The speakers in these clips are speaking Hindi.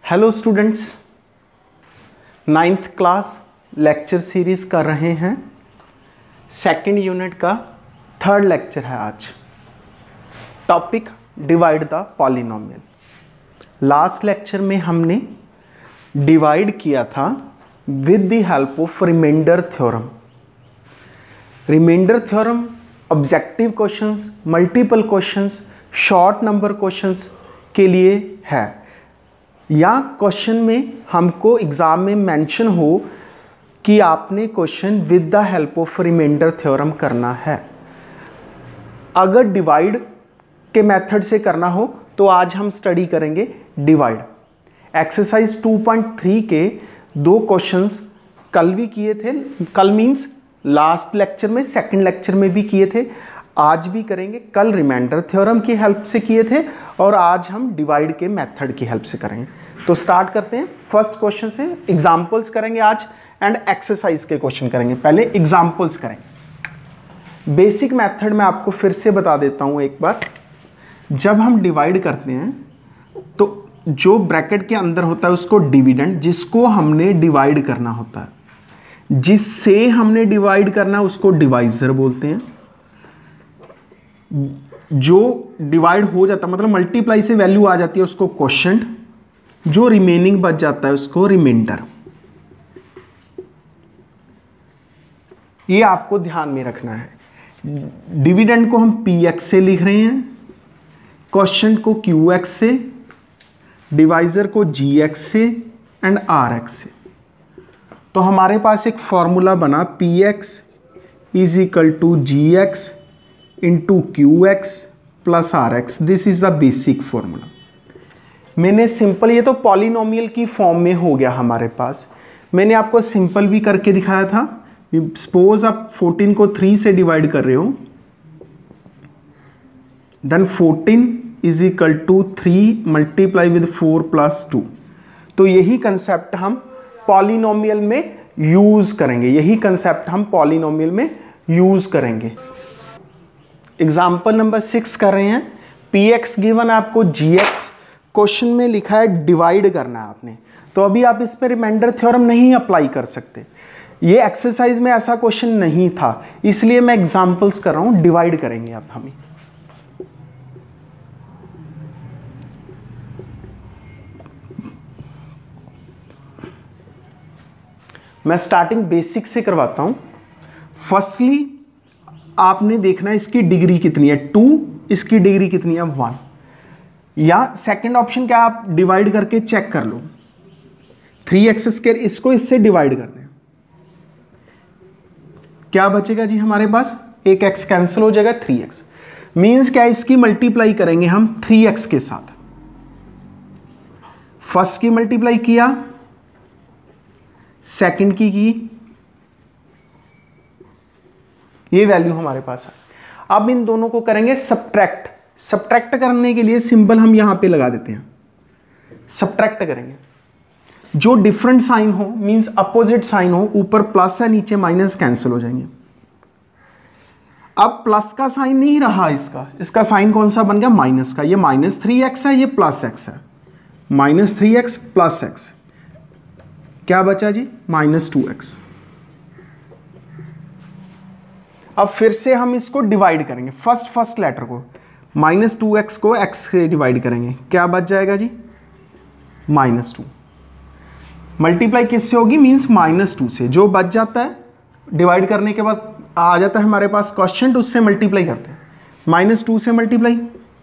Hello students, 9th class lecture series कर रहे हैं। सेकंड यूनिट का 3rd लेक्चर है आज। Topic divide the polynomial. Last lecture में हमने डिवाइड किया था with the help of remainder theorem. Remainder theorem objective questions, multiple questions, short number questions के लिए है, या क्वेश्चन में हमको एग्जाम में मेंशन हो कि आपने question with the help of remainder theorem करना है। अगर डिवाइड के मेथड से करना हो तो आज हम स्टडी करेंगे डिवाइड। एक्सरसाइज 2.3 के 2 क्वेश्चंस कल भी किए थे, कल मीन्स लास्ट लेक्चर में, सेकंड लेक्चर में भी किए थे, आज भी करेंगे। कल रिमाइंडर थ्योरम की हेल्प से किए थे और आज हम डिवाइड के मेथड की हेल्प से करेंगे। तो स्टार्ट करते हैं फर्स्ट क्वेश्चन से। एग्जाम्पल्स करेंगे आज एंड एक्सरसाइज के क्वेश्चन करेंगे। पहले एग्जाम्पल्स करेंगे। बेसिक मेथड में आपको फिर से बता देता हूं एक बार। जब हम डिवाइड करते हैं तो जो ब्रैकेट के अंदर होता है उसको डिविडेंड, जिसको हमने डिवाइड करना होता है, जिससे हमने डिवाइड करना है उसको डिवाइजर बोलते हैं। जो डिवाइड हो जाता है मतलब मल्टीप्लाई से वैल्यू आ जाती है उसको क्वोशंट, जो रिमेनिंग बच जाता है उसको रिमाइंडर। ये आपको ध्यान में रखना है। डिविडेंड को हम px से लिख रहे हैं, क्वोशंट को qx से, डिवाइजर को gx से एंड rx से। तो हमारे पास एक फॉर्मूला बना px is equal to gx into qx plus rx। This is the basic formula. मैंने सिंपल, ये तो पॉलिनोमियल की फॉर्म में हो गया हमारे पास। मैंने आपको सिंपल भी करके दिखाया था। सपोज आप 14 को 3 से डिवाइड कर रहे हो, then 14 is equal to 3 multiply with 4 plus 2। तो यही कंसेप्ट हम पॉलिनोमियल में यूज करेंगे, यही कंसेप्ट हम पॉलिनोमियल में यूज करेंगे। एग्जाम्पल नंबर 6 कर रहे हैं। px गिवन आपको gx, क्वेश्चन में लिखा है डिवाइड करना है आपने, तो अभी आप इस पर रिमाइंडर थ्योरम नहीं अप्लाई कर सकते। ये एक्सरसाइज में ऐसा क्वेश्चन नहीं था, इसलिए मैं एग्जांपल्स कर रहा हूं। डिवाइड करेंगे अब हम। मैं स्टार्टिंग बेसिक से करवाता हूं। फर्स्टली आपने देखना है इसकी डिग्री कितनी है, 2, इसकी डिग्री कितनी है, 1। या सेकंड ऑप्शन क्या, आप डिवाइड करके चेक कर लो। 3x², इसको इससे डिवाइड कर दें, क्या बचेगा जी हमारे पास, एक x कैंसिल हो जाएगा, 3x। मींस क्या, इसकी मल्टीप्लाई करेंगे हम 3x के साथ। फर्स्ट की मल्टीप्लाई किया, सेकंड की, ये वैल्यू हमारे पास है। अब इन दोनों को करेंगे सब्ट्रैक्ट। सब्ट्रैक्ट करने के लिए सिंबल हम यहां पे लगा देते हैं, सब्ट्रैक्ट करेंगे। जो डिफरेंट साइन हो, मींस अपोजिट साइन हो, ऊपर प्लस है नीचे माइनस, कैंसिल हो जाएंगे। अब प्लस का साइन नहीं रहा इसका साइन कौन सा बन गया, माइनस का। ये -3x है, ये +x है। -3x + x, क्या बचा जी, -2x। अब फिर से हम इसको डिवाइड करेंगे, फर्स्ट लेटर को, -2x को x से डिवाइड करेंगे, क्या बच जाएगा जी, -2। मल्टीप्लाई किससे होगी, मींस -2 से। जो बच जाता है डिवाइड करने के बाद आ जाता है हमारे पास क्वोशंट, उससे मल्टीप्लाई करते हैं। -2 से मल्टीप्लाई,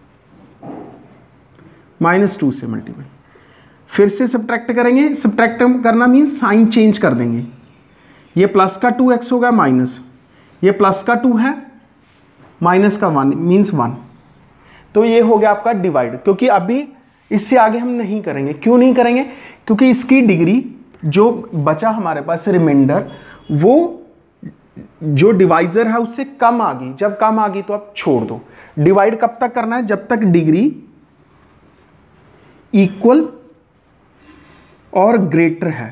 -2 से मल्टीप्लाई, फिर से सब्ट्रैक्ट करेंगे। सब्ट्रैक्ट करना मीन्स साइन चेंज कर देंगे। ये प्लस का 2x होगा माइनस, ये प्लस का 2 है, माइनस का 1 मीन्स 1। तो ये हो गया आपका डिवाइड। क्योंकि अभी इससे आगे हम नहीं करेंगे। क्यों नहीं करेंगे, क्योंकि इसकी डिग्री जो बचा हमारे पास रिमाइंडर, वो जो डिवाइजर है उससे कम आ गई। जब कम आ गई तो आप छोड़ दो। डिवाइड कब तक करना है, जब तक डिग्री इक्वल और ग्रेटर है।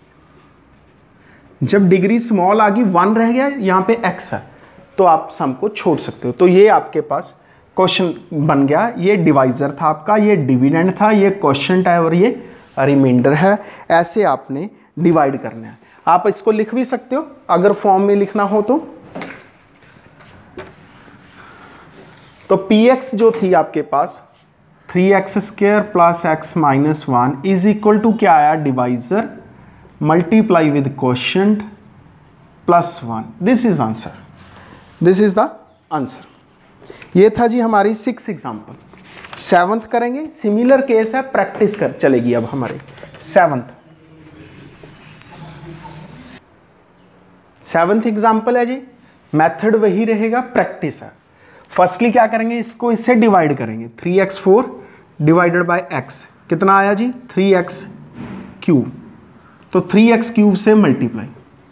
जब डिग्री स्मॉल आ गई, 1 रह गया, यहां पे x है, तो आप सम को छोड़ सकते हो। तो ये आपके पास क्वेश्चन बन गया। ये डिवाइजर था आपका, ये डिविडेंड था, ये क्वोशंट है और ये रिमाइंडर है। ऐसे आपने डिवाइड करना है। आप इसको लिख भी सकते हो अगर फॉर्म में लिखना हो तो px जो थी आपके पास 3x² plus x minus 1 is equal to क्या आया, divisor multiply with quotient plus 1। This is answer, this is the answer. ये था जी हमारी 6 एग्जाम्पल। 7th करेंगे, सिमिलर केस है, प्रैक्टिस कर चलेगी अब हमारे 7th एग्जाम्पल है जी। मेथड वही रहेगा, प्रैक्टिस है। फर्स्टली क्या करेंगे, इसको इससे डिवाइड करेंगे। 3x4 डिवाइडेड बाय x कितना आया जी, 3x³ तो 3x³ से मल्टीप्लाई,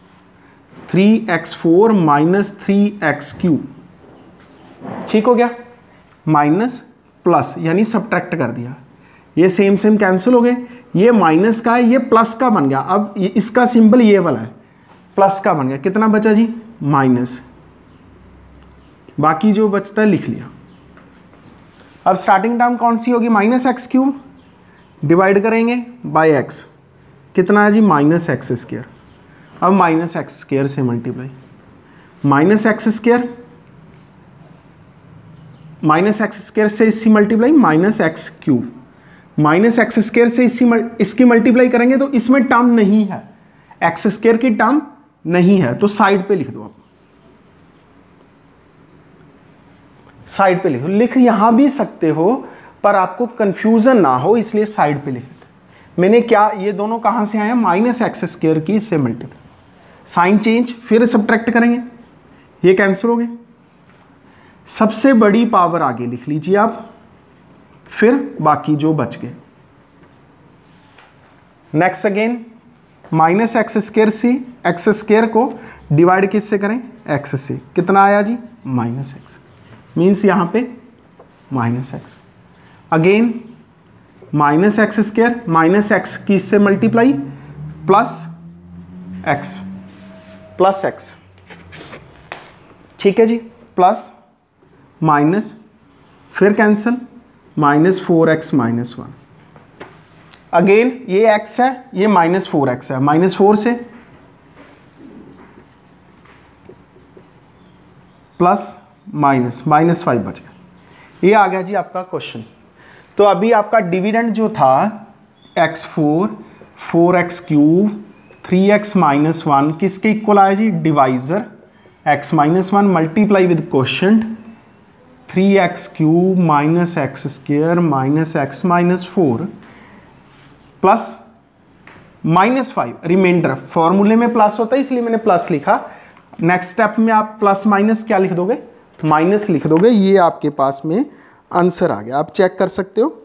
3x4 माइनस 3x³, ठीक हो गया, माइनस प्लस यानी सब्ट्रैक्ट कर दिया। ये सेम सेम कैंसिल हो गए, ये माइनस का है, ये प्लस का बन गया। अब इसका सिंबल ये वाला है, प्लस का बन गया। कितना बचा जी, माइनस। बाकी जो बचता है लिख लिया। अब स्टार्टिंग टर्म कौन सी होगी, -x³ डिवाइड करेंगे बाय x, कितना है जी, -x²। अब -x² से मल्टीप्लाई, -x² से इसकी मल्टीप्लाई -x³, -x² से इसकी मल्टीप्लाई करेंगे तो इसमें टर्म नहीं है, x² की टर्म नहीं है, तो साइड पे लिख दो आप, साइड पे लिखो। लिख यहां भी सकते हो पर आपको कंफ्यूजन ना हो इसलिए साइड पे लिख देते। मैंने क्या, ये दोनों कहां से आए, -x² की इससे मल्टीप्लाई, साइन चेंज, फिर सब्ट्रैक्ट करेंगे, ये कैंसिल हो गए। सबसे बड़ी पावर आगे लिख लीजिए आप, फिर बाकी जो बच गए। नेक्स्ट अगेन -x² से x² को डिवाइड किससे करें, x से, कितना आया जी, -x, मीन्स यहां पे -x। अगेन -x², -x की इससे मल्टीप्लाई प्लस x, ठीक है जी, प्लस माइनस, फिर कैंसिल, -4x माइनस 1। अगेन ये x है, ये -4x है, -4 से प्लस -5 बच गया। ये आ गया जी आपका क्वेश्चन। तो अभी आपका डिविडेंड जो था x4, 4x³ 3x माइनस 1 किसके इक्वल आया जी, divisor x minus 1 multiply with quotient 3x³ minus x² minus x minus 4 plus -5 remainder. फॉर्मूले में प्लस होता है इसलिए मैंने प्लस लिखा। नेक्स्ट स्टेप में आप प्लस माइनस क्या लिख दोगे, माइनस लिख दोगे। ये आपके पास में आंसर आ गया, आप चेक कर सकते हो।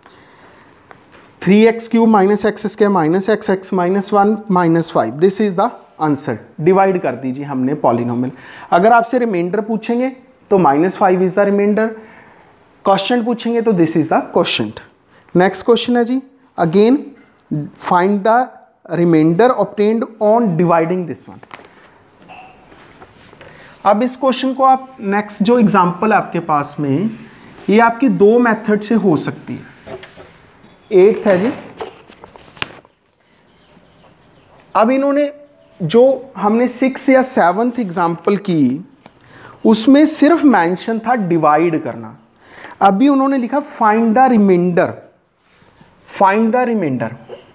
3x³ minus x² minus x minus 1 minus 5, this is the answer. Divide कर दीजिए हमने पॉलिनोमियल। अगर आपसे रिमाइंडर पूछेंगे तो -5 इज द रिमाइंडर, क्वोशिएंट पूछेंगे तो this is the quotient. Next question है जी, again find the remainder obtained on dividing this one. अब इस क्वेश्चन को आप नेक्स्ट जो एग्जांपल है आपके पास में, ये आपकी 2 मेथड से हो सकती है। 8th है जी। अब इन्होंने जो हमने 6 या 7th एग्जांपल की उसमें सिर्फ मेंशन था डिवाइड करना। अभी उन्होंने लिखा find the remainder, find the remainder.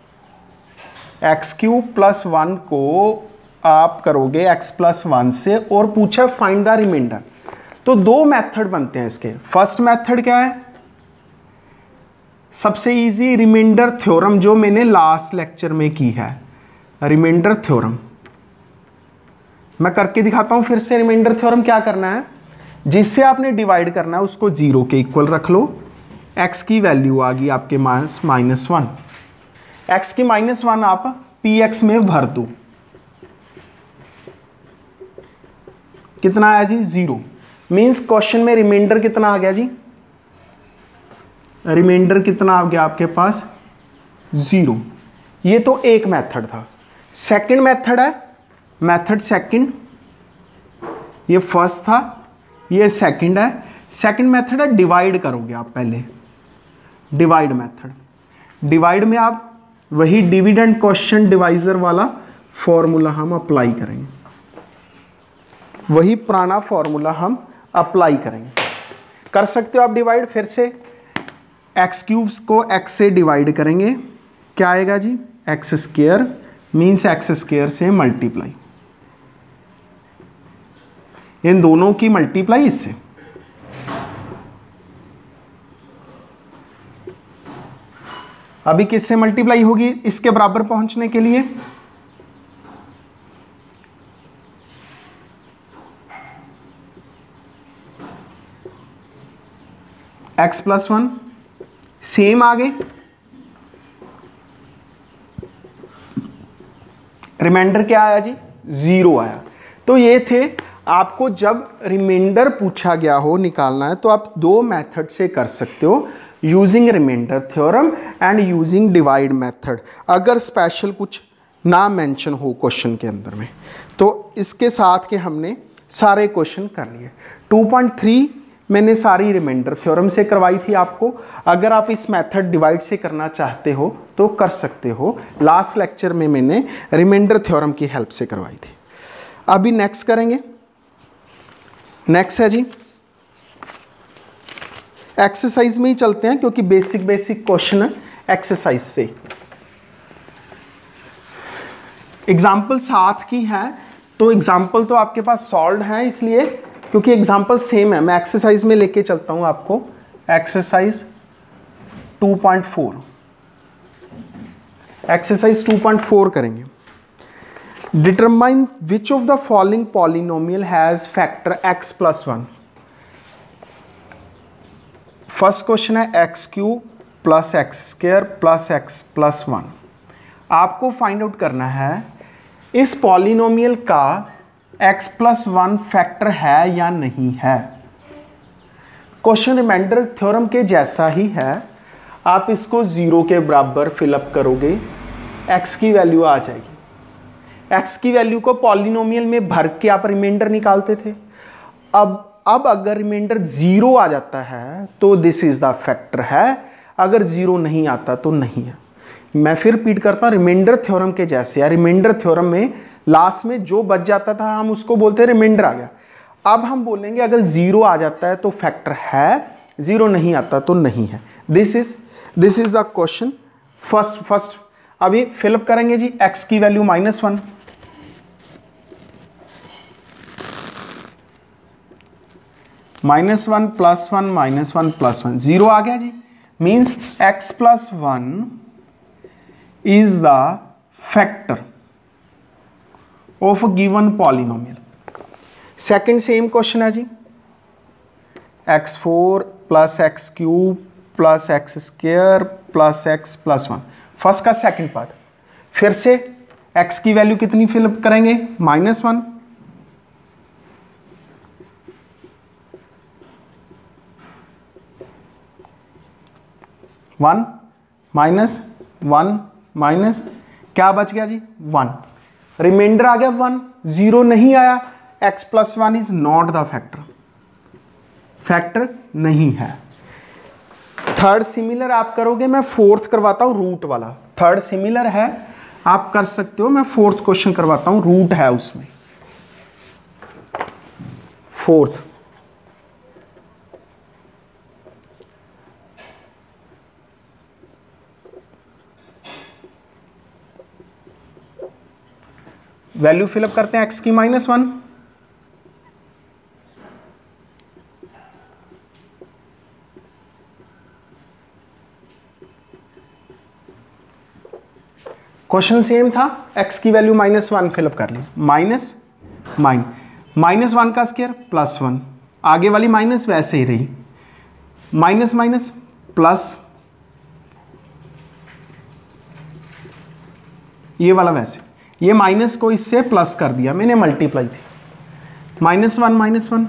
x³ + 1 को आप करोगे x + 1 से और पूछा फाइंड द रिमाइंडर। तो 2 मेथड बनते हैं इसके। फर्स्ट मेथड क्या है, सबसे इजी रिमाइंडर थ्योरम जो मैंने लास्ट लेक्चर में की है, रिमाइंडर थ्योरम मैं करके दिखाता हूं फिर से। रिमाइंडर थ्योरम क्या करना है, जिससे आपने डिवाइड करना है उसको 0 के इक्वल रख लो। x की वैल्यू आ गई आपके -1, x की -1 आप px में भर दो, कितना आया जी 0। मीन्स क्वेश्चन में रिमाइंडर कितना आ गया जी, रिमाइंडर कितना आ गया आपके पास 0। ये तो एक मेथड था। सेकंड मेथड है, मेथड सेकंड, ये फर्स्ट था, ये सेकंड है। सेकंड मेथड है डिवाइड करोगे आप पहले, डिवाइड मेथड। डिवाइड में आप वही डिविडेंड क्वेश्चन डिवाइजर वाला फॉर्मूला हम अप्लाई करेंगे, वही पुराना फॉर्मूला हम अप्लाई करेंगे। कर सकते हो आप डिवाइड फिर से, एक्स क्यूब्स को एक्स से डिवाइड करेंगे, क्या आएगा जी, x square means x square से मल्टीप्लाई, इन दोनों की मल्टीप्लाई इससे। अभी किससे मल्टीप्लाई होगी इसके बराबर पहुंचने के लिए, एक्स प्लस 1 सेम आगे, रिमाइंडर क्या आया जी, 0 आया। तो ये थे, आपको जब रिमाइंडर पूछा गया हो निकालना है तो आप दो मेथड से कर सकते हो, using remainder theorem and using divide method, अगर स्पेशल कुछ ना मेंशन हो क्वेश्चन के अंदर में। तो इसके साथ के हमने सारे क्वेश्चन कर लिए। 2.3 मैंने सारी रिमाइंडर थ्योरम से करवाई थी आपको, अगर आप इस मेथड डिवाइड से करना चाहते हो तो कर सकते हो। लास्ट लेक्चर में मैंने रिमाइंडर थ्योरम की हेल्प से करवाई थी। अभी नेक्स्ट करेंगे, नेक्स्ट है जी एक्सरसाइज में ही चलते हैं क्योंकि बेसिक क्वेश्चन है एक्सरसाइज से। एग्जाम्पल साथ की है तो एग्जाम्पल तो आपके पास सॉल्व है, इसलिए क्योंकि एग्जाम्पल सेम है मैं एक्सरसाइज में लेके चलता हूं आपको। एक्सरसाइज 2.4, एक्सरसाइज 2.4 करेंगे। Determine which of the following polynomial has factor x plus 1। First question है x cube plus x square plus x plus 1। आपको फाइंड आउट करना है इस पॉलिनोमियल का x प्लस 1 फैक्टर है या नहीं है। क्वेश्चन रिमाइंडर थ्योरम के जैसा ही है, आप इसको 0 के बराबर फिलअप करोगे, x की वैल्यू आ जाएगी। x की वैल्यू को पॉलिनोमियल में भर के आप रिमाइंडर निकालते थे। अब अगर रिमाइंडर 0 आ जाता है तो दिस इज द फैक्टर है, अगर 0 नहीं आता तो नहीं है। मैं फिर रिपीट करता हूं, रिमाइंडर थ्योरम के जैसे है। रिमाइंडर थ्योरम में लास्ट में जो बच जाता था हम उसको बोलते हैं रिमाइंडर आ गया। अब हम बोलेंगे अगर 0 आ जाता है तो फैक्टर है, 0 नहीं आता तो नहीं है। This is the question. First अभी फिलअप करेंगे जी, x की वैल्यू -1, -1 प्लस 1 -1 प्लस 1, 0 आ गया जी। Means x plus 1 is the factor of given polynomial. Second same question है जी, x4 plus x cube plus x square plus x plus 1। First का सेकंड पार्ट, फिर से x की वैल्यू कितनी फिलअप करेंगे, -1, वन -1 माइनस क्या बच गया जी, 1, रिमाइंडर आ गया 1, 0 नहीं आया। x plus 1 is not the factor, factor नहीं है। थर्ड सिमिलर आप करोगे, मैं फोर्थ करवाता हूं रूट वाला। थर्ड सिमिलर है, आप कर सकते हो, मैं फोर्थ क्वेश्चन करवाता हूं, रूट है उसमें। फोर्थ वैल्यू फिलअप करते हैं x की -1, क्वेश्चन सेम था, x की वैल्यू -1 फिलअप कर ली, -1 का स्क्वायर +1, आगे वाली माइनस वैसे ही रही, माइनस माइनस प्लस, ये वाला वैसे, ये माइनस को इससे प्लस कर दिया मैंने, मल्टीप्लाई थी, -1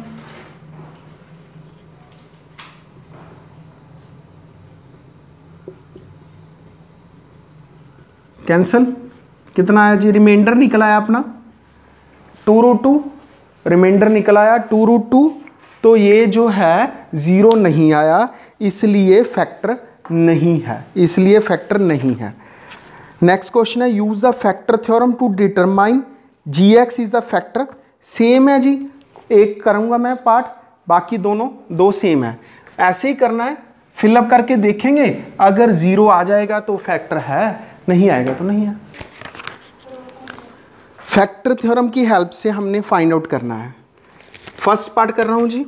कैंसल, कितना आया जी, रिमाइंडर निकल आया अपना 2√2, रिमाइंडर निकल आया 2√2। तो ये जो है 0 नहीं आया, इसलिए फैक्टर नहीं है, इसलिए फैक्टर नहीं है। नेक्स्ट क्वेश्चन है use the factor theorem to determine g x is the factor. Same है जी, एक करूंगा मैं पार्ट, बाकी दोनों दो सेम है। ऐसे ही करना है, फिलअप करके देखेंगे, अगर 0 आ जाएगा तो फैक्टर है, नहीं आएगा तो नहीं है। फैक्टर थ्योरम की हेल्प से हमने फाइंड आउट करना है। फर्स्ट पार्ट कर रहा हूं जी।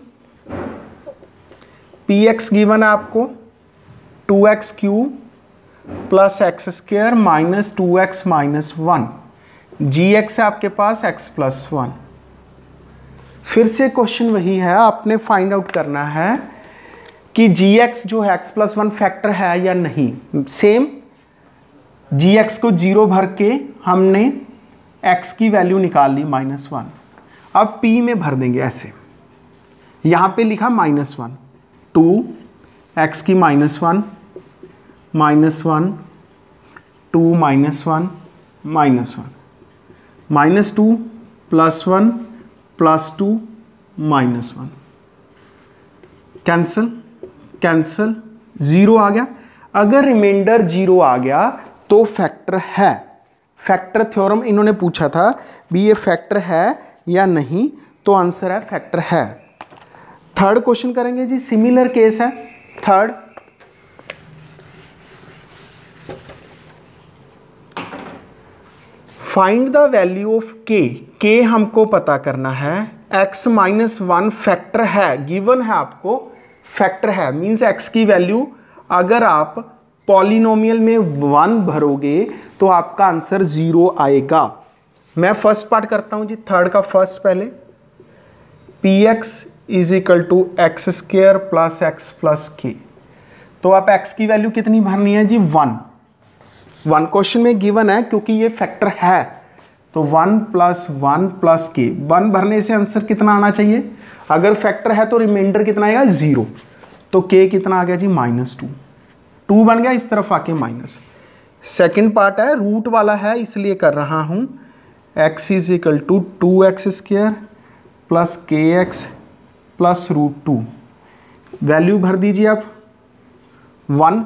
पी एक्स गिवन है आपको 2x cube plus x square minus 2x minus 1। G x है आपके पास x प्लस 1। फिर से क्वेश्चन वही है, आपने फाइंड आउट करना है कि जी एक्स जो है x प्लस 1 फैक्टर है या नहीं। सेम जी एक्स को 0 भर के हमने x की वैल्यू निकाल ली -1। अब p में भर देंगे ऐसे, यहां पे लिखा -1, 2x की -1 -1 2 -1 -1 -2 +1 +2 -1 कैंसल कैंसल, 0 आ गया। अगर रिमाइंडर 0 आ गया तो फैक्टर है। फैक्टर थ्योरम इन्होंने पूछा था भी ये फैक्टर है या नहीं, तो आंसर है फैक्टर है। थर्ड क्वेश्चन करेंगे जी, सिमिलर केस है third. Find the value of k हमको पता करना है। x माइनस 1 फैक्टर है, गिवन है आपको, फैक्टर है मीन्स x की वैल्यू अगर आप पॉलिनोमियल में 1 भरोगे तो आपका आंसर 0 आएगा। मैं फर्स्ट पार्ट करता हूं जी, थर्ड का फर्स्ट पहले। px is equal to x square plus x plus k. तो आप x की वैल्यू कितनी भरनी है जी, 1 क्वेश्चन में गिवन है, क्योंकि ये फैक्टर है तो 1 + 1 + k। 1 भरने से आंसर कितना आना चाहिए, अगर फैक्टर है तो रिमाइंडर कितना आएगा 0, तो k कितना आ गया जी -2। 2 बन गया, इस तरफ आके माइनस। सेकेंड पार्ट है, रूट वाला है इसलिए कर रहा हूं। x is equal to 2x² plus kx plus √2। Value भर दीजिए आप, 1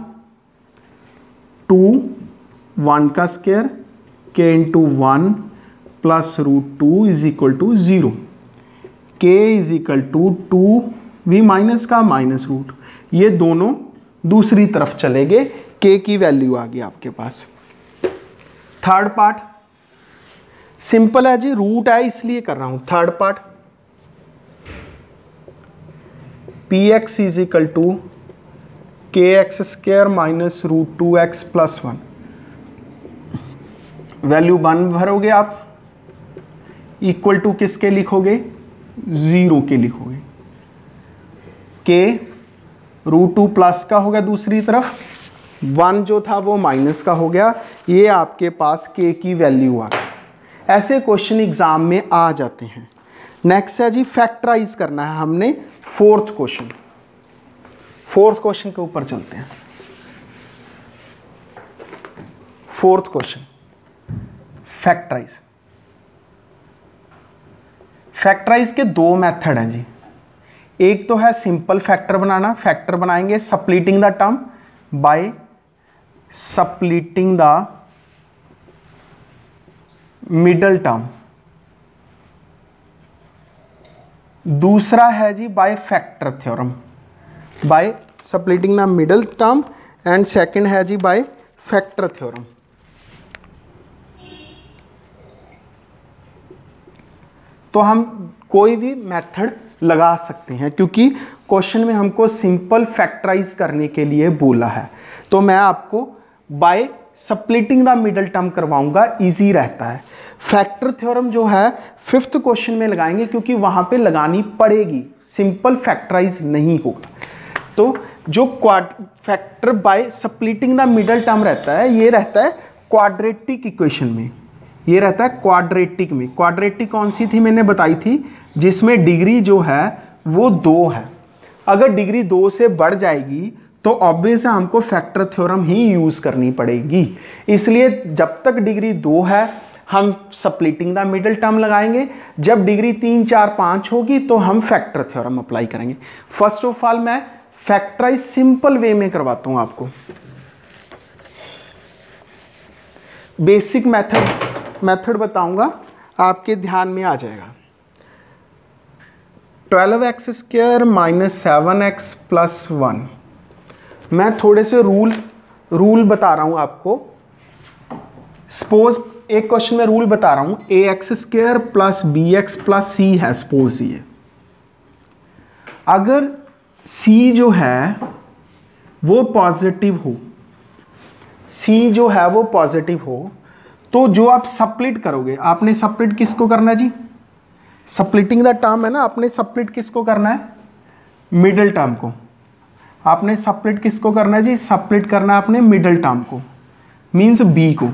2 1 का square k into 1 plus √2 is equal to 0। k is equal to 2v minus का माइनस रूट, ये दोनों दूसरी तरफ चले गए, k की वैल्यू आ गई आपके पास। थर्ड पार्ट सिंपल है जी, रूट है इसलिए कर रहा हूं। Third part px is equal to kx² minus √2x plus 1। Value 1 भरोगे आप, इक्वल टू किसके लिखोगे, 0 के लिखोगे। k √2 प्लस का होगा, दूसरी तरफ 1 जो था वो माइनस का हो गया। ये आपके पास k की वैल्यू आ गई। ऐसे क्वेश्चन एग्जाम में आ जाते हैं। नेक्स्ट है जी, फैक्टराइज करना है हमने। फोर्थ क्वेश्चन के ऊपर चलते हैं। फोर्थ क्वेश्चन, फैक्टराइज के 2 मेथड हैं जी। एक तो है सिंपल फैक्टर बनाना, फैक्टर बनाएंगे splitting the term by splitting the middle term. दूसरा है जी by factor theorem, by splitting the middle term, and second है जी बाय फैक्टर थ्योरम। तो हम कोई भी मेथड लगा सकते हैं, क्योंकि क्वेश्चन में हमको सिंपल फैक्टराइज करने के लिए बोला है। तो मैं आपको by splitting the middle term करवाऊंगा, इजी रहता है। फैक्टर थ्योरम जो है 5th क्वेश्चन में लगाएंगे, क्योंकि वहां पे लगानी पड़ेगी, सिंपल फैक्टराइज नहीं होगा। तो जो factor by splitting the middle term रहता है, ये रहता है क्वाड्रेटिक इक्वेशन में, ये रहता है क्वाड्रेटिक में। क्वाड्रेटिक कौन सी थी मैंने बताई थी, जिसमें डिग्री जो है वो 2 है। अगर डिग्री 2 से बढ़ जाएगी तो ऑब्वियस है हमको फैक्टर थ्योरम ही यूज करनी पड़ेगी। इसलिए जब तक डिग्री 2 है हम सप्लिटिंग द मिडल टर्म लगाएंगे, जब डिग्री 3 4 5 होगी तो हम फैक्टर थ्योरम अप्लाई करेंगे। फर्स्ट ऑफ ऑल मैं फैक्टराइज सिंपल वे में करवाता हूं आपको। बेसिक मेथड बताऊंगा, आपके ध्यान में आ जाएगा। 12x square minus 7x plus 1। मैं थोड़े से रूल बता रहा हूं आपको। सपोज एक क्वेश्चन में रूल बता रहा हूं, ax square plus bx plus c है। सपोज ये अगर c जो है वो पॉजिटिव हो, c जो है वो पॉजिटिव हो, तो जो आप सप्लिट करोगे, आपने सप्लिट किसको करना है जी? सप्लिटिंग द टर्म है ना, आपने सप्लिट किसको करना है? मिडिल टर्म को। आपने सप्लिट किसको करना है जी? सप्लिट करना है आपने मिडिल टर्म को, मीन्स b को।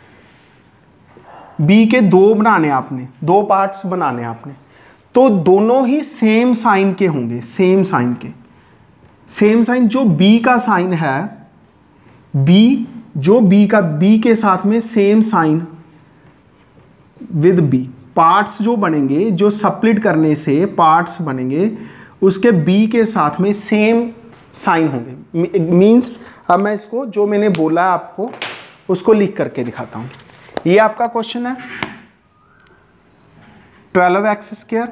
b के दो बनाने आपने, दो पार्ट्स बनाने आपने, तो दोनों ही सेम साइन के होंगे, सेम साइन के। सेम साइन जो b का साइन है, b जो b का b के साथ में same sign with b। Parts जो बनेंगे, जो सप्लिट करने से पार्ट्स बनेंगे, उसके b के साथ में सेम साइन होंगे। मीन्स अब मैं इसको जो मैंने बोला है आपको उसको लिख करके दिखाता हूं। ये आपका क्वेश्चन है 12x स्क्वायर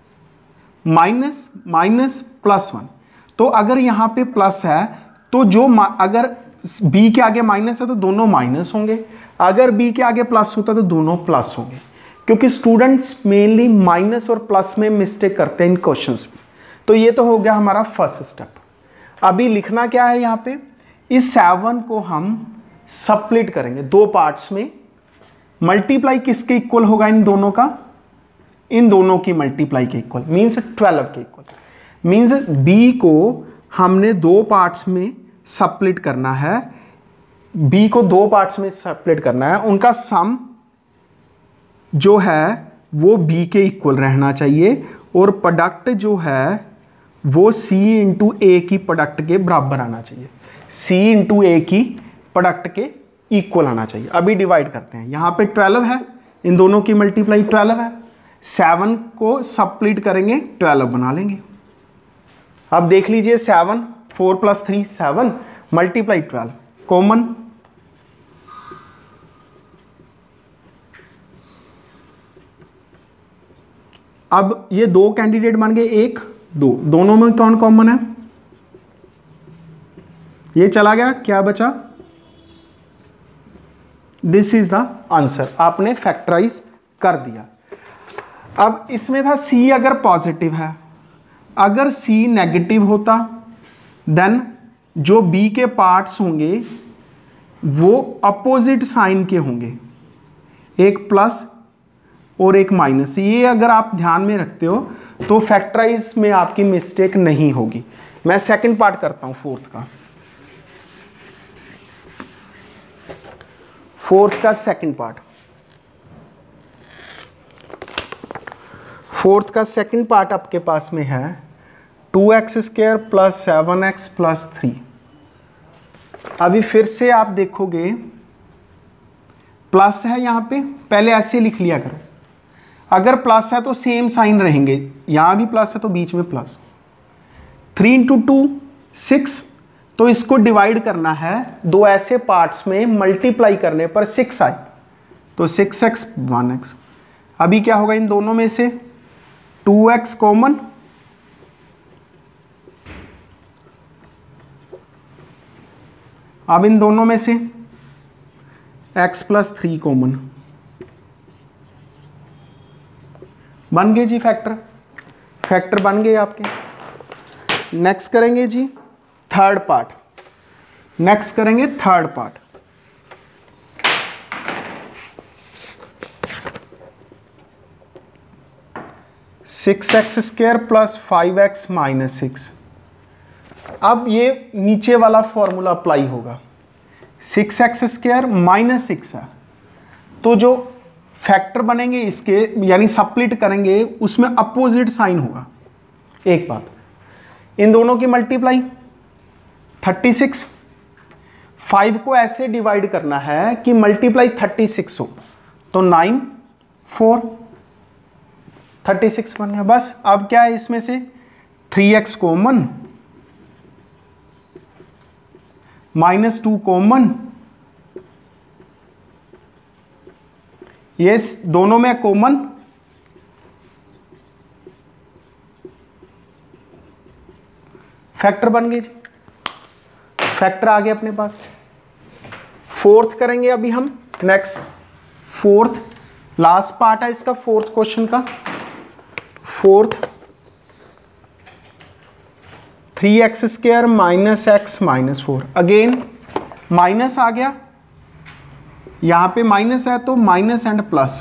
माइनस प्लस 1। तो अगर यहाँ पे प्लस है तो जो अगर b के आगे माइनस है तो दोनों माइनस होंगे, अगर b के आगे प्लस होता तो दोनों प्लस होंगे, क्योंकि स्टूडेंट्स मेनली माइनस और प्लस में मिस्टेक करते हैं इन क्वेश्चंस में। तो ये तो हो गया हमारा फर्स्ट स्टेप। अभी लिखना क्या है यहाँ पे? इस 7 को हम सप्लिट करेंगे दो पार्ट्स में। मल्टीप्लाई किसके इक्वल होगा? इन दोनों का, इन दोनों की मल्टीप्लाई के इक्वल, मीन्स 12 के इक्वल। मीन्स b को हमने दो पार्ट्स में सप्लिट करना है, b को दो पार्ट्स में सप्लिट करना है, उनका सम जो है वो b के इक्वल रहना चाहिए, और प्रोडक्ट जो है वो c इंटू ए की प्रोडक्ट के बराबर आना चाहिए, c इंटू ए की प्रोडक्ट के इक्वल आना चाहिए। अभी डिवाइड करते हैं। यहाँ पे 12 है, इन दोनों की मल्टीप्लाई 12 है, 7 को सप्लिट करेंगे 12 बना लेंगे। अब देख लीजिए 7, 4 प्लस 3 7, मल्टीप्लाई 12, कॉमन, अब ये दो कैंडिडेट बन गए, 1 2, दोनों में कौन कॉमन है? ये चला गया, क्या बचा? This is the answer. आपने फैक्टराइज कर दिया। अब इसमें था c अगर पॉजिटिव है, अगर c नेगेटिव होता देन जो b के पार्ट्स होंगे वो अपोजिट साइन के होंगे, एक प्लस और एक माइनस। ये अगर आप ध्यान में रखते हो तो फैक्टराइज में आपकी मिस्टेक नहीं होगी। मैं सेकंड पार्ट करता हूं, फोर्थ का सेकंड पार्ट। फोर्थ का सेकंड पार्ट आपके पास में है 2x square plus 7x plus 3। अभी फिर से आप देखोगे प्लस है यहाँ पे, पहले ऐसे लिख लिया करो। अगर प्लस है तो सेम साइन रहेंगे, यहाँ भी प्लस है तो बीच में प्लस। 3 इंटू 2 6, तो इसको डिवाइड करना है दो ऐसे पार्ट्स में, मल्टीप्लाई करने पर 6 आए तो 6x 1x। अभी क्या होगा इन दोनों में से? 2x कॉमन, अब इन दोनों में से x प्लस 3 कॉमन, बन गए जी फैक्टर बन गए आपके। नेक्स्ट करेंगे जी third part. 6x square plus 5x minus 6। अब ये नीचे वाला फॉर्मूला अप्लाई होगा। 6x स्क्वायर माइनस 6 है, तो जो फैक्टर बनेंगे इसके, यानी सप्लिट करेंगे, उसमें अपोजिट साइन होगा। एक बात, इन दोनों की मल्टीप्लाई 36, 5 को ऐसे डिवाइड करना है कि मल्टीप्लाई 36 हो, तो 9 4 36 बन गया। बस अब क्या है इसमें से 3x कॉमन, -2 कॉमन, ये दोनों में कॉमन, फैक्टर बन गए जी, फैक्टर आ गया अपने पास। फोर्थ करेंगे अभी हम, नेक्स्ट फोर्थ, लास्ट पार्ट है इसका फोर्थ क्वेश्चन का। Fourth 3x² minus x minus 4, again minus आ गया, यहां पे माइनस है तो माइनस एंड प्लस,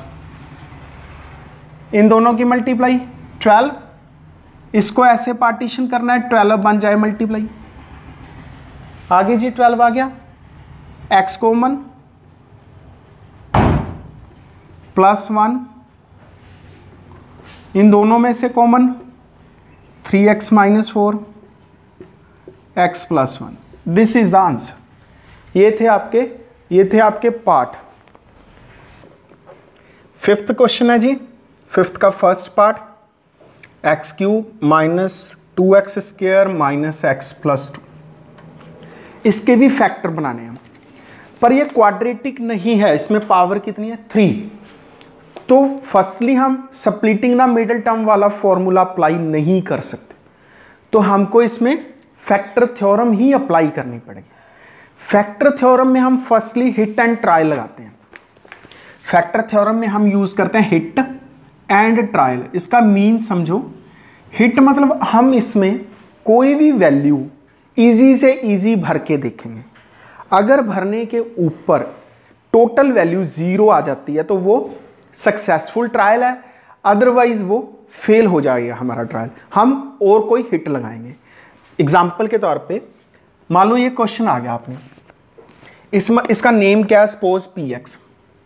इन दोनों की मल्टीप्लाई 12, इसको ऐसे पार्टीशन करना है 12 बन जाए मल्टीप्लाई, आगे जी 12 आ गया, x कॉमन +1, इन दोनों में से common 3x minus 4 x plus 1, this is the answer. ये थे आपके पार्ट। फिफ्थ क्वेश्चन है जी, फिफ्थ का first part, x³ minus 2x² minus x plus 2, इसके भी फैक्टर बनाने हैं, पर ये क्वाड्रेटिक नहीं है, इसमें पावर कितनी है 3। तो फर्स्टली हम स्प्लिटिंग द मिडिल टर्म वाला फॉर्मूला अप्लाई नहीं कर सकते, तो हमको इसमें फैक्टर थ्योरम ही अप्लाई करनी पड़ेगी। फैक्टर थ्योरम में हम फर्स्टली हिट एंड ट्राई लगाते हैं। फैक्टर थ्योरम में हम यूज करते हैं हिट एंड ट्रायल। इसका मीन समझो, हिट मतलब हम इसमें कोई भी वैल्यू इजी से इजी भर के देखेंगे, अगर भरने के ऊपर टोटल वैल्यू 0 आ जाती है तो वो सक्सेसफुल ट्रायल है, अदरवाइज वो फेल हो जाएगा हमारा ट्रायल, हम और कोई हिट लगाएंगे। एग्जाम्पल के तौर पे मान लो ये क्वेश्चन आ गया आपने, इसका नेम क्या है, सपोज px,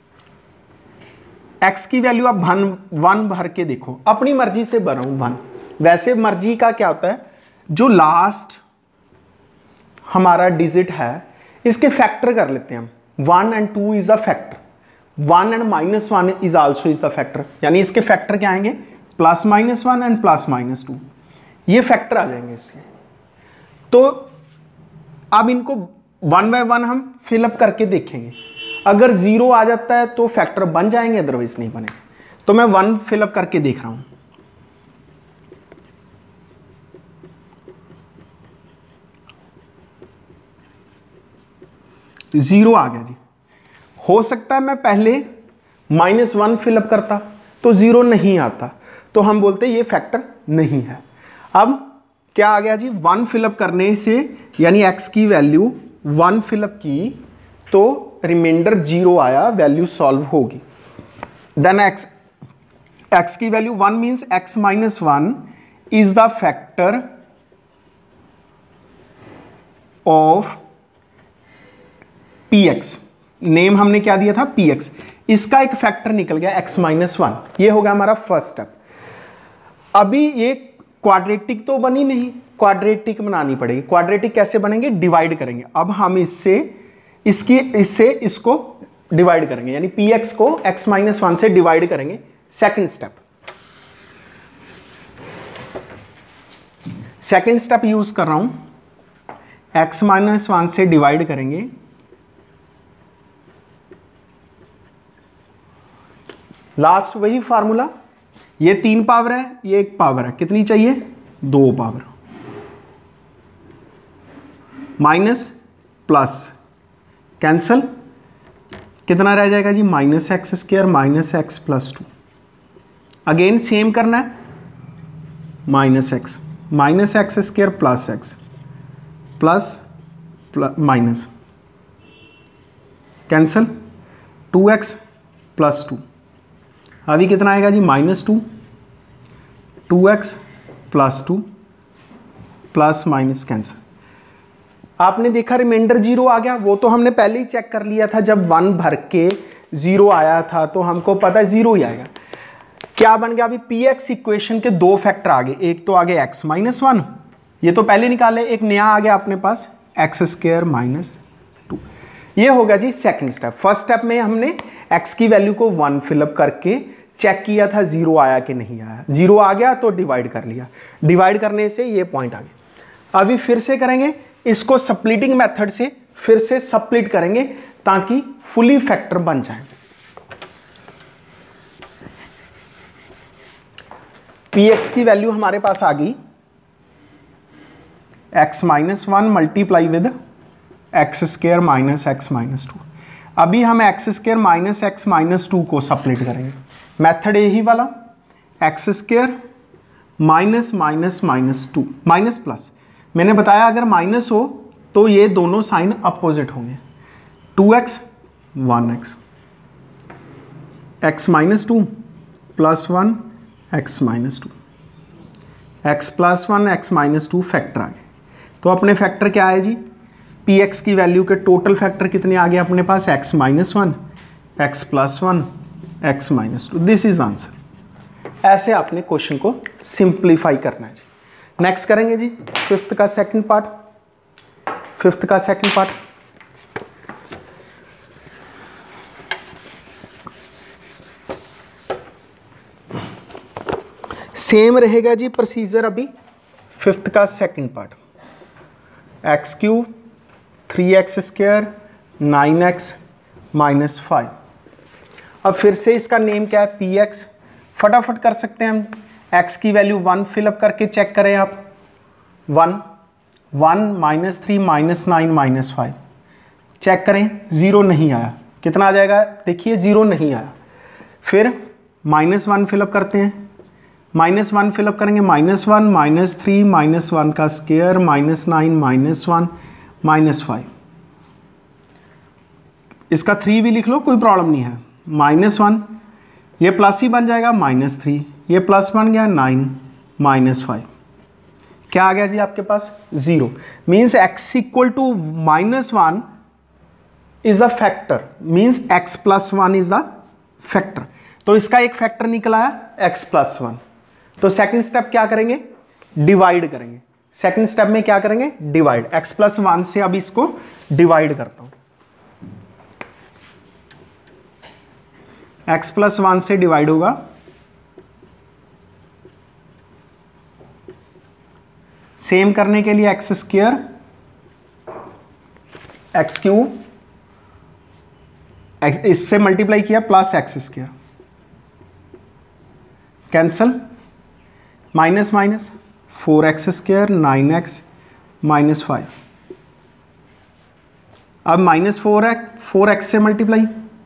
x की वैल्यू आप 1 भर के देखो, अपनी मर्जी से भरो 1। वैसे मर्जी का क्या होता है, जो लास्ट हमारा डिजिट है इसके फैक्टर कर लेते हैं हम, 1 and 2 is a factor, 1 and -1 is also is the factor, यानी इसके फैक्टर क्या आएंगे +-1 एंड +-2, ये फैक्टर आ जाएंगे इसके। तो अब इनको 1 by 1 हम फिलअप करके देखेंगे, अगर 0 आ जाता है तो फैक्टर बन जाएंगे, अदरवाइज नहीं बनेंगे। तो मैं 1 फिलअप करके देख रहा हूं, जीरो आ गया जी। हो सकता है मैं पहले -1 फिलअप करता तो 0 नहीं आता, तो हम बोलते ये फैक्टर नहीं है। अब क्या आ गया जी, 1 फिलअप करने से यानी x की वैल्यू 1 फिलअप की तो रिमाइंडर 0 आया, वैल्यू सॉल्व होगी। देन x की value 1 means x - 1 is the factor of px, name हमने क्या दिया था px, इसका एक फैक्टर निकल गया x - 1, ये हो गया हमारा फर्स्ट स्टेप। अभी ये क्वाड्रेटिक तो बनी नहीं, क्वाड्रेटिक बनानी पड़ेगी। क्वाड्रेटिक कैसे बनेंगे, डिवाइड करेंगे। अब हम इससे इसको डिवाइड करेंगे, यानी px को x - 1 से डिवाइड करेंगे। सेकंड स्टेप यूज कर रहा हूं, x - 1 से डिवाइड करेंगे, लास्ट वही फार्मूला, ये 3 पावर है, ये 1 पावर है, कितनी चाहिए 2 पावर, माइनस प्लस कैंसल, कितना रह जाएगा जी -x² minus x plus 2, again same करना है, -x -x² plus x plus minus cancel 2x plus 2, अभी कितना आएगा जी -2, 2x plus 2 plus minus cancel. आपने देखा रिमाइंडर 0 आ गया, वो तो हमने पहले ही चेक कर लिया था, जब 1 भर के 0 आया था तो हमको पता है 0 ही आएगा। क्या बन गया, अभी px इक्वेशन के 2 फैक्टर आ गए, एक तो आ गया x - 1, ये तो पहले निकाले, एक नया आ गया अपने पास x² माइनस 2, ये होगा जी सेकंड स्टेप। फर्स्ट स्टेप में हमने x की वैल्यू को 1 फिलअप करके चेक किया था 0 आया कि नहीं आया, 0 आ गया तो डिवाइड कर लिया, डिवाइड करने से ये पॉइंट आ गया। अभी फिर से करेंगे इसको, स्प्लिटिंग मेथड से फिर से स्प्लिट करेंगे ताकि फुली फैक्टर बन जाए। पी एक्स की वैल्यू हमारे पास आ गई x minus one multiply with x square minus x minus two. अभी हम x square minus x minus two को सप्लिट करेंगे, मेथड यही वाला, x square minus minus minus two minus plus. मैंने बताया अगर माइनस हो तो ये दोनों साइन अपोजिट होंगे, 2x 1x, x minus two plus one x minus two, x plus one x minus two factor आ गए। तो अपने फैक्टर क्या है जी, पी एक्स की वैल्यू के टोटल फैक्टर कितने आ गए अपने पास, x minus one x plus one x minus two. This is answer. ऐसे आपने क्वेश्चन को सिंप्लीफाई करना है जी। नेक्स्ट करेंगे जी फिफ्थ का सेकंड पार्ट। फिफ्थ का सेकंड पार्ट सेम रहेगा जी प्रोसीजर। अभी फिफ्थ का second part, x cube 3x square 9x minus 5। अब फिर से इसका नेम क्या है, पी एक्स। फटाफट कर सकते हैं हम, x की वैल्यू 1 फिलअप करके चेक करें आप, 1 माइनस 3 माइनस 9 माइनस 5 चेक करें, 0 नहीं आया। कितना आ जाएगा देखिए, 0 नहीं आया। फिर माइनस 1 फिलअप करते हैं, माइनस 1 फिलअप करेंगे, माइनस 1 माइनस 3 माइनस 1 का स्क्वायर माइनस 9 माइनस 1 माइनस 5। इसका 3 भी लिख लो, कोई प्रॉब्लम नहीं है। माइनस 1 ये प्लस ही बन जाएगा, माइनस 3 ये प्लस बन गया 9 माइनस 5। क्या आ गया जी आपके पास, 0। Means x equal to minus 1 is a factor, means x plus 1 is the factor. तो इसका एक फैक्टर निकला है x प्लस 1। तो सेकंड स्टेप क्या करेंगे, डिवाइड करेंगे। सेकंड स्टेप में क्या करेंगे, डिवाइड। x प्लस 1 से अब इसको डिवाइड करता हूं, x प्लस 1 से डिवाइड होगा, सेम करने के लिए एक्स स्क्वायर एक्स क्यूब इससे मल्टीप्लाई किया plus x square, cancel, minus minus 4x square 9x minus 5। अब माइनस 4x से multiply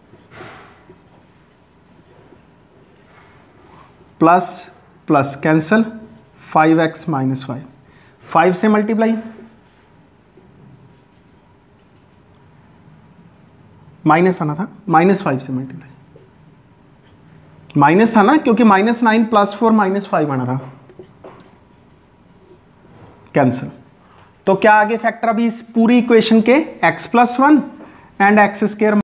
plus plus cancel, 5x minus 5, 5 से मल्टीप्लाई माइनस आना था, माइनस 5 से मल्टीप्लाई माइनस था ना, क्योंकि माइनस 9 प्लस 4 माइनस 5 आना था, कैंसिल। तो क्या आगे फैक्टर अभी इस पूरी इक्वेशन के x plus 1 and x square